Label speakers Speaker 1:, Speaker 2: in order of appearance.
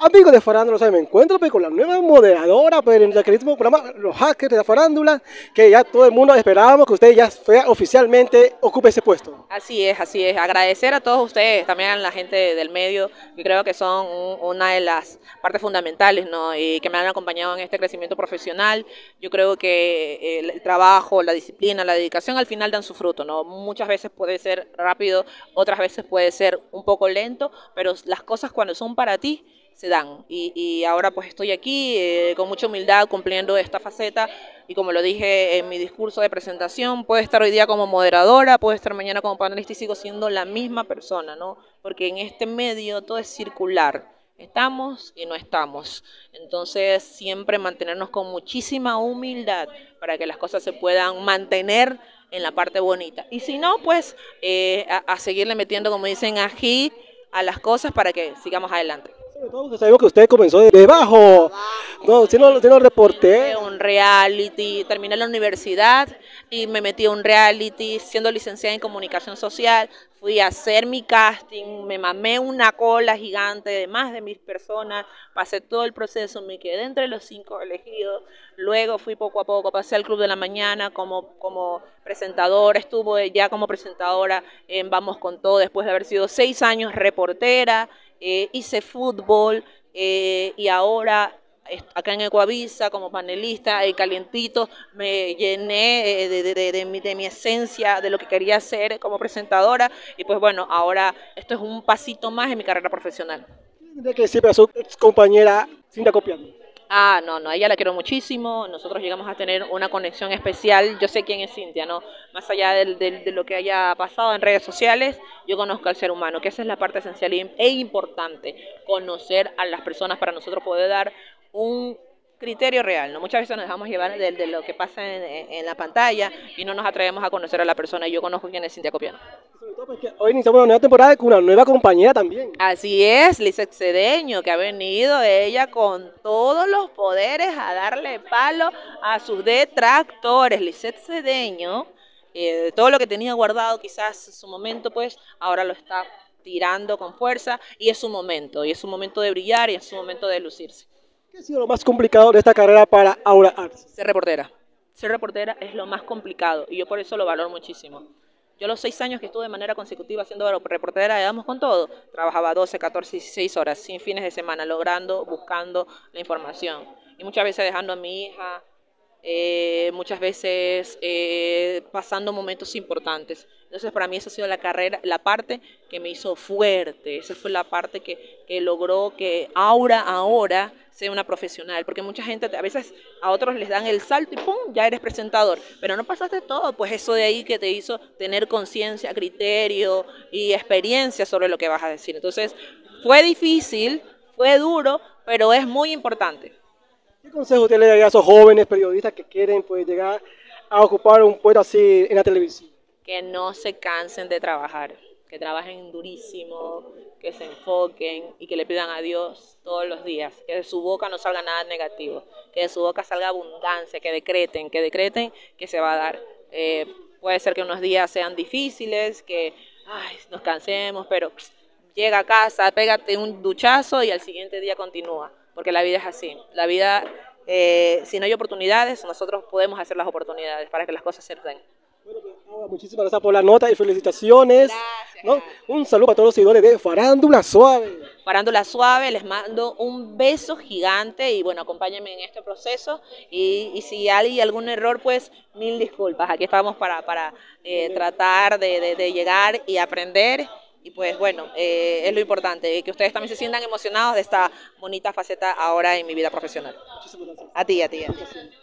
Speaker 1: Amigos de Farándula, ¿saben? Me encuentro pues, con la nueva moderadora pues, en el queridísimo programa Los Hackers de la Farándula, que ya todo el mundo esperábamos que usted ya fuera oficialmente ocupe ese puesto.
Speaker 2: Así es, así es. Agradecer a todos ustedes, también a la gente del medio, que creo que son una de las partes fundamentales, ¿no? Y que me han acompañado en este crecimiento profesional. Yo creo que el trabajo, la disciplina, la dedicación al final dan su fruto, ¿no? Muchas veces puede ser rápido, otras veces puede ser un poco lento, pero las cosas cuando son para ti se dan. Y ahora pues estoy aquí con mucha humildad cumpliendo esta faceta y como lo dije en mi discurso de presentación, puedo estar hoy día como moderadora, puedo estar mañana como panelista y sigo siendo la misma persona, ¿no? Porque en este medio todo es circular. Estamos y no estamos. Entonces siempre mantenernos con muchísima humildad para que las cosas se puedan mantener en la parte bonita. Y si no, pues a seguirle metiendo, como dicen, ají a las cosas para que sigamos adelante.
Speaker 1: Sobre todo porque sabemos que usted comenzó de debajo, no, siendo reportero.
Speaker 2: Un reality, terminé la universidad y me metí a un reality siendo licenciada en comunicación social, fui a hacer mi casting, me mamé una cola gigante de más de 1000 personas, pasé todo el proceso, me quedé entre los 5 elegidos, luego fui poco a poco, pasé al Club de la Mañana como presentadora, estuve ya como presentadora en Vamos con Todo después de haber sido 6 años reportera, hice fútbol y ahora acá en Ecuavisa como panelista, calientito, me llené de mi esencia, de lo que quería hacer como presentadora y pues bueno, ahora esto es un pasito más en mi carrera profesional.
Speaker 1: Tendría que decir para su ex compañera Cintia Copiano.
Speaker 2: Ah, no, a ella la quiero muchísimo, nosotros llegamos a tener una conexión especial, yo sé quién es Cintia, ¿no? Más allá de lo que haya pasado en redes sociales, yo conozco al ser humano, que esa es la parte esencial e importante, conocer a las personas para nosotros poder dar un criterio real, ¿no? Muchas veces nos dejamos llevar de lo que pasa en la pantalla y no nos atrevemos a conocer a la persona, y yo conozco quién es Cintia Copiano.
Speaker 1: Sobre todo porque hoy iniciamos una nueva temporada con una nueva compañera también.
Speaker 2: Así es, Lizeth Cedeño, que ha venido ella con todos los poderes a darle palo a sus detractores. Lizeth Cedeño, todo lo que tenía guardado quizás en su momento, pues ahora lo está tirando con fuerza y es su momento de brillar y es su momento de lucirse.
Speaker 1: ¿Qué ha sido lo más complicado de esta carrera para Aura Arts?
Speaker 2: Ser reportera. Ser reportera es lo más complicado y yo por eso lo valoro muchísimo. Yo los 6 años que estuve de manera consecutiva siendo reportera de Vamos con Todo, trabajaba 12, 14, 16 horas, sin fines de semana, logrando, buscando la información. Y muchas veces dejando a mi hija, muchas veces pasando momentos importantes. Entonces para mí esa ha sido la carrera, la parte que me hizo fuerte, esa fue la parte que logró que ahora sea una profesional, porque mucha gente, a veces a otros les dan el salto y ¡pum!, ya eres presentador, pero no pasaste todo, pues eso de ahí que te hizo tener conciencia, criterio y experiencia sobre lo que vas a decir. Entonces fue difícil, fue duro, pero es muy importante.
Speaker 1: ¿Qué consejo usted le daría a esos jóvenes periodistas que quieren pues, llegar a ocupar un puesto así en la televisión?
Speaker 2: Que no se cansen de trabajar, que trabajen durísimo, que se enfoquen y que le pidan a Dios todos los días, que de su boca no salga nada negativo, que de su boca salga abundancia, que decreten que se va a dar. Puede ser que unos días sean difíciles, que nos cansemos, pero llega a casa, pégate un duchazo y al siguiente día continúa, porque la vida es así. La vida, si no hay oportunidades, nosotros podemos hacer las oportunidades para que las cosas se den.
Speaker 1: Bueno, pues, Aura, muchísimas gracias por la nota y felicitaciones.
Speaker 2: Gracias.
Speaker 1: ¿No? Un saludo para todos los seguidores de Farándula Suave.
Speaker 2: Farándula Suave, les mando un beso gigante y bueno, acompáñenme en este proceso y si hay algún error, pues 1000 disculpas. Aquí estamos para tratar de llegar y aprender y pues bueno, es lo importante, que ustedes también se sientan emocionados de esta bonita faceta ahora en mi vida profesional.
Speaker 1: Muchísimas gracias.
Speaker 2: A ti, a ti. A ti.